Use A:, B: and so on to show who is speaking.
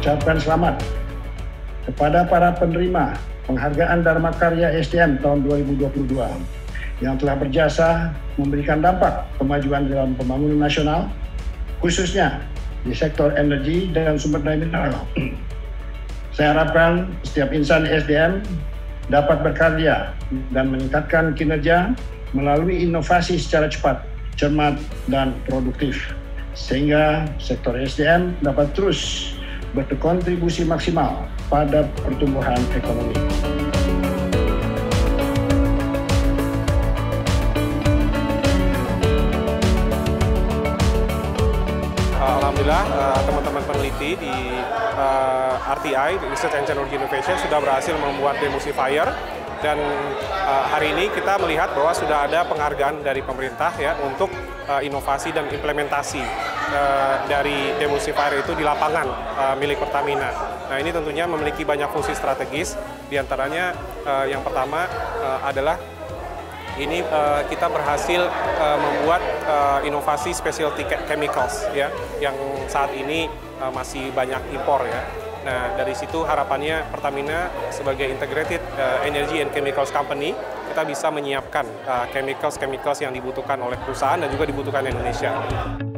A: mengucapkan selamat kepada para penerima penghargaan Dharma Karya SDM tahun 2022 yang telah berjasa memberikan dampak kemajuan dalam pembangunan nasional, khususnya di sektor energi dan sumber daya mineral. Saya harapkan setiap insan SDM dapat berkarya dan meningkatkan kinerja melalui inovasi secara cepat, cermat, dan produktif, sehingga sektor SDM dapat terus berkontribusi maksimal pada pertumbuhan ekonomi.
B: Alhamdulillah teman-teman peneliti di RTI, Research and Technology Innovation, sudah berhasil membuat demulsifier. Dan hari ini kita melihat bahwa sudah ada penghargaan dari pemerintah ya untuk inovasi dan implementasi dari demulsifier itu di lapangan milik Pertamina. Nah, ini tentunya memiliki banyak fungsi strategis, diantaranya yang pertama adalah ini kita berhasil membuat inovasi specialty chemicals ya, yang saat ini masih banyak impor ya. Nah, dari situ harapannya Pertamina sebagai integrated energy and chemicals company, kita bisa menyiapkan chemicals yang dibutuhkan oleh perusahaan dan juga dibutuhkan Indonesia.